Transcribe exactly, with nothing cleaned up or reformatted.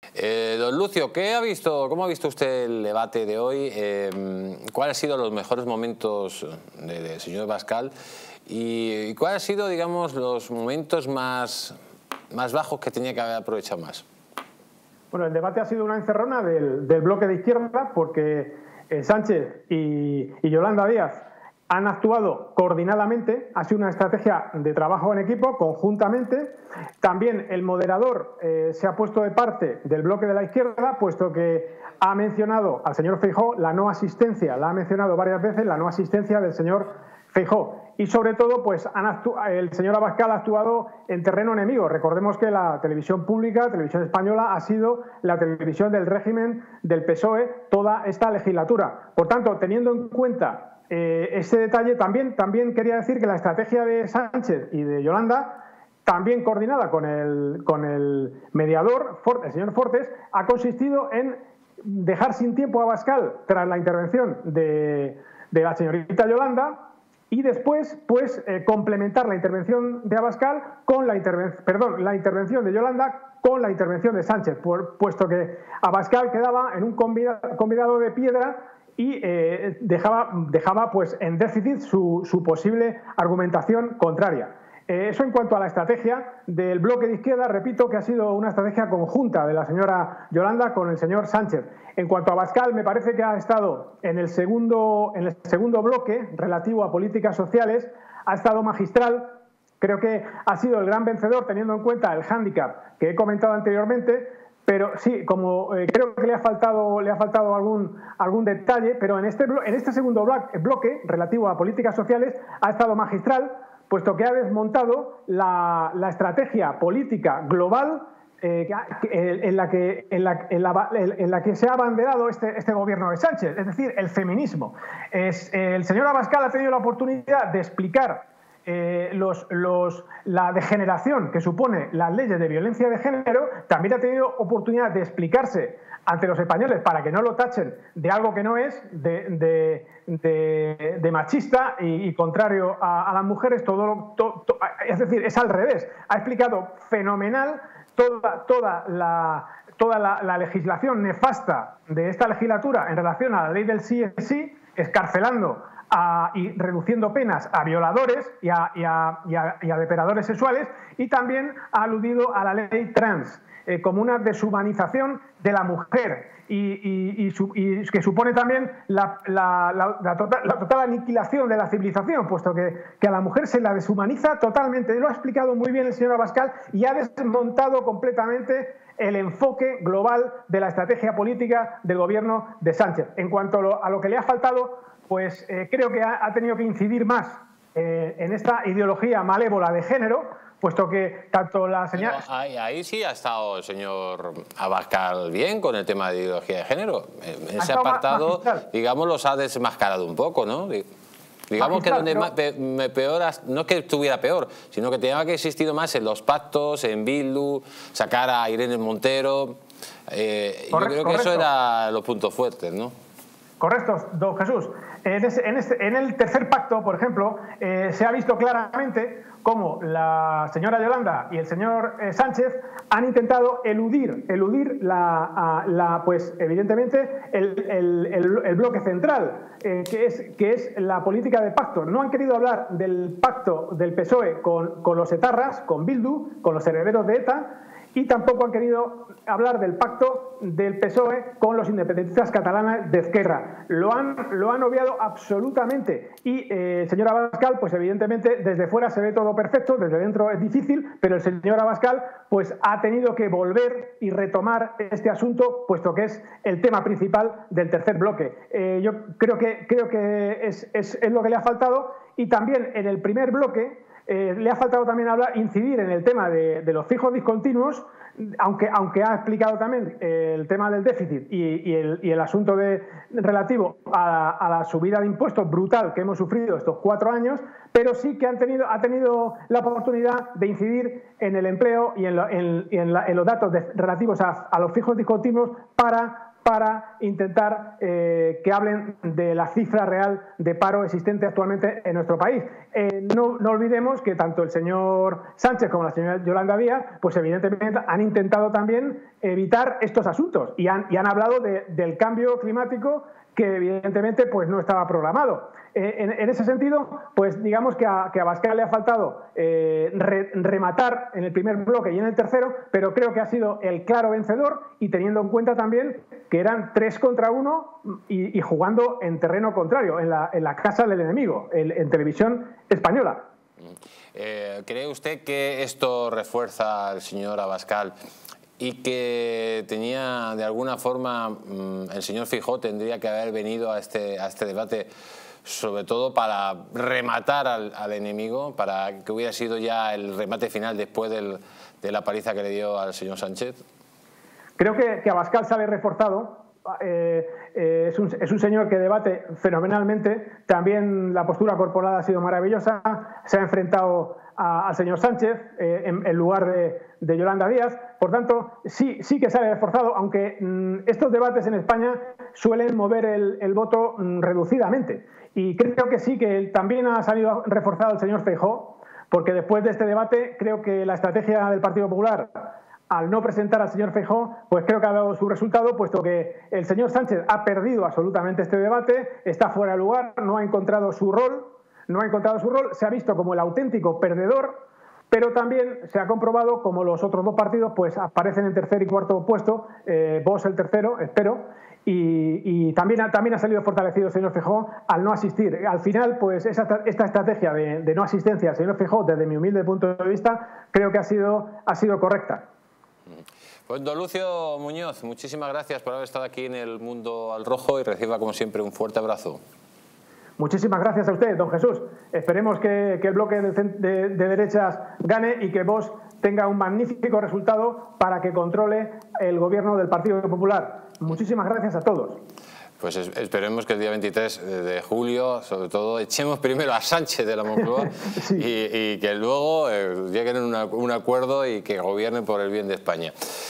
Eh, don Lucio, ¿qué ha visto, ¿cómo ha visto usted el debate de hoy? Eh, ¿Cuáles han sido los mejores momentos del de señor Abascal? Y, y cuáles han sido, digamos, los momentos más, más bajos que tenía que haber aprovechado más? Bueno, el debate ha sido una encerrona del, del bloque de izquierda porque eh, Sánchez y, y Yolanda Díaz han actuado coordinadamente, ha sido una estrategia de trabajo en equipo, conjuntamente. También el moderador eh, se ha puesto de parte del bloque de la izquierda, puesto que ha mencionado al señor Feijóo la no asistencia, la ha mencionado varias veces, la no asistencia del señor Feijóo. Y sobre todo, pues han el señor Abascal ha actuado en terreno enemigo. Recordemos que la televisión pública, la televisión española, ha sido la televisión del régimen del P S O E toda esta legislatura. Por tanto, teniendo en cuenta Eh, ese detalle, también, también quería decir que la estrategia de Sánchez y de Yolanda, también coordinada con el, con el mediador, el señor Fortes, ha consistido en dejar sin tiempo a Abascal tras la intervención de, de la señorita Yolanda y después pues eh, complementar la intervención de Abascal con la, interven perdón, la intervención de Yolanda con la intervención de Sánchez, por, puesto que Abascal quedaba en un convidado, convidado de piedra y eh, dejaba, dejaba pues, en déficit su, su posible argumentación contraria. Eh, eso en cuanto a la estrategia del bloque de izquierda, repito que ha sido una estrategia conjunta de la señora Yolanda con el señor Sánchez. En cuanto a Abascal, me parece que ha estado en el segundo, en el segundo bloque relativo a políticas sociales, ha estado magistral. Creo que ha sido el gran vencedor teniendo en cuenta el hándicap que he comentado anteriormente. Pero sí, como eh, creo que le ha faltado, le ha faltado algún, algún detalle, pero en este, en este segundo bloque, bloque relativo a políticas sociales ha estado magistral, puesto que ha desmontado la, la estrategia política global eh, en, la que, en, la, en, la, en la que se ha abanderado este, este gobierno de Sánchez, es decir, el feminismo. Es, el señor Abascal ha tenido la oportunidad de explicar Eh, los, los, la degeneración que supone las leyes de violencia de género, también ha tenido oportunidad de explicarse ante los españoles para que no lo tachen de algo que no es, de, de, de, de machista y, y contrario a, a las mujeres, todo, todo, todo, es decir, es al revés. Ha explicado fenomenal toda, toda la... toda la, la legislación nefasta de esta legislatura en relación a la ley del sí es sí, escarcelando A, y reduciendo penas a violadores y a, y, a, y, a, y a depredadores sexuales, y también ha aludido a la ley trans eh, como una deshumanización de la mujer y, y, y, su, y que supone también la, la, la, la, total, la total aniquilación de la civilización, puesto que, que a la mujer se la deshumaniza totalmente. Lo ha explicado muy bien el señor Abascal y ha desmontado completamente el enfoque global de la estrategia política del gobierno de Sánchez. En cuanto a lo, a lo que le ha faltado, pues eh, creo que ha, ha tenido que incidir más eh, en esta ideología malévola de género, puesto que tanto la señal... Ahí, ahí sí ha estado el señor Abascal bien con el tema de ideología de género. En ese apartado, digamos, los ha desmascarado un poco, ¿no? Digamos que donde más, me peor, no es que estuviera peor, sino que tenía que existir más en los pactos, en Bildu, sacar a Irene Montero. Eh, Correcto, yo creo que correcto. Eso era los puntos fuertes, ¿no? Correcto, don Jesús. En, ese, en, este, en el tercer pacto, por ejemplo, eh, se ha visto claramente cómo la señora Yolanda y el señor eh, Sánchez han intentado eludir, eludir la, a, la, pues evidentemente el, el, el, el bloque central, eh, que, es, que es la política de pacto. No han querido hablar del pacto del P S O E con, con los etarras, con Bildu, con los herederos de ETA, y tampoco han querido hablar del pacto del P S O E con los independentistas catalanes de Esquerra. Lo han, lo han obviado absolutamente. Y eh, el señor Abascal, pues evidentemente desde fuera se ve todo perfecto, desde dentro es difícil, pero el señor Abascal pues ha tenido que volver y retomar este asunto, puesto que es el tema principal del tercer bloque. Eh, yo creo que, creo que es, es, es lo que le ha faltado. Y también en el primer bloque Eh, le ha faltado también hablar, incidir en el tema de, de los fijos discontinuos, aunque, aunque ha explicado también eh, el tema del déficit y, y, el, y el asunto de, relativo a, a la subida de impuestos brutal que hemos sufrido estos cuatro años, pero sí que han tenido, ha tenido la oportunidad de incidir en el empleo y en, lo, en, en, la, en los datos de, relativos a, a los fijos discontinuos para para intentar eh, que hablen de la cifra real de paro existente actualmente en nuestro país. Eh, no, no olvidemos que tanto el señor Sánchez como la señora Yolanda Díaz, pues evidentemente han intentado también evitar estos asuntos y han, y han hablado de, del cambio climático, que evidentemente pues no estaba programado. Eh, en, en ese sentido, pues digamos que a, que a Abascal le ha faltado eh, re, rematar en el primer bloque y en el tercero, pero creo que ha sido el claro vencedor, y teniendo en cuenta también que eran tres contra uno y, y jugando en terreno contrario, en la, en la casa del enemigo, en, en televisión española. Eh, ¿Cree usted que esto refuerza al señor Abascal y que tenía, de alguna forma, el señor Feijóo tendría que haber venido a este, a este debate sobre todo para rematar al, al enemigo, para que hubiera sido ya el remate final después del, de la paliza que le dio al señor Sánchez? Creo que, que Abascal sale reforzado. Eh, eh, es, un, es un señor que debate fenomenalmente. También la postura corporal ha sido maravillosa. Se ha enfrentado a, al señor Sánchez eh, en, en lugar de, de Yolanda Díaz. Por tanto, sí, sí que sale reforzado, aunque mmm, estos debates en España suelen mover el, el voto mmm, reducidamente. Y creo que sí que también ha salido reforzado el señor Feijóo, porque después de este debate creo que la estrategia del Partido Popular, al no presentar al señor Feijóo, pues creo que ha dado su resultado, puesto que el señor Sánchez ha perdido absolutamente este debate, está fuera de lugar, no ha encontrado su rol, no ha encontrado su rol, se ha visto como el auténtico perdedor, pero también se ha comprobado como los otros dos partidos pues aparecen en tercer y cuarto puesto, eh, Vox el tercero, espero, y, y también, ha, también ha salido fortalecido el señor Feijóo al no asistir. Al final, pues esa, esta estrategia de, de no asistencia al señor Feijóo, desde mi humilde punto de vista, creo que ha sido, ha sido correcta. Pues don Lucio Muñoz, muchísimas gracias por haber estado aquí en El Mundo al Rojo y reciba como siempre un fuerte abrazo. Muchísimas gracias a usted, don Jesús. Esperemos que, que el bloque de, de, de derechas gane y que Vox tenga un magnífico resultado para que controle el gobierno del Partido Popular. Muchísimas gracias a todos. Pues esperemos que el día veintitrés de julio, sobre todo, echemos primero a Sánchez de la Moncloa sí. y, y que luego eh, lleguen a un acuerdo y que gobiernen por el bien de España.